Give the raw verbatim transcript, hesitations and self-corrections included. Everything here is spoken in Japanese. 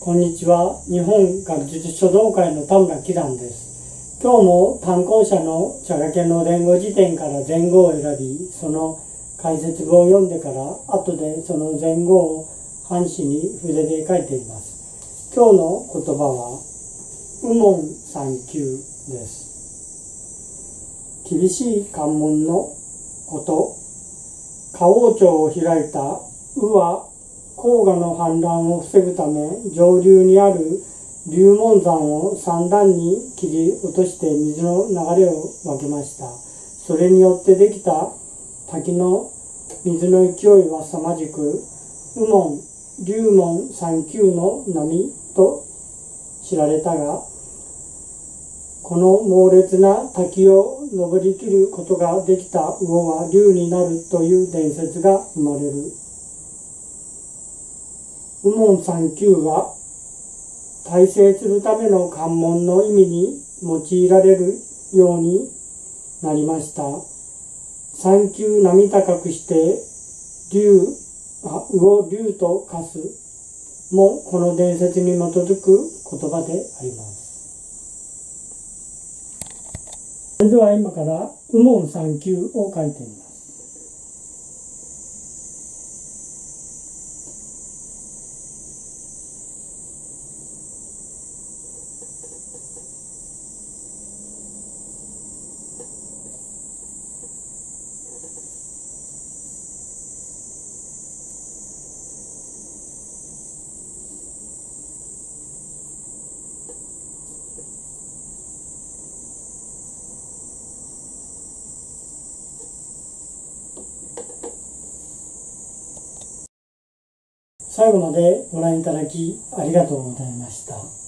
こんにちは。日本学術書道会の田村喜山です。今日も単行者の茶掛の連語辞典から前後を選び、その解説文を読んでから、後でその前後を半紙に筆で書いています。今日の言葉は、右門三級です。厳しい関門のこと、花王朝を開いた右は、黄河の氾濫を防ぐため上流にある龍門山を三段に切り落として水の流れを分けました。それによってできた滝の水の勢いは凄まじく、右門、龍門三級の波と知られたが、この猛烈な滝を登りきることができた魚は龍になるという伝説が生まれる。右門三級は大成するための関門の意味に用いられるようになりました。三級波高くして龍、あ、魚龍と化すもこの伝説に基づく言葉であります。それでは今から右門三級を書いてみます。最後までご覧いただきありがとうございました。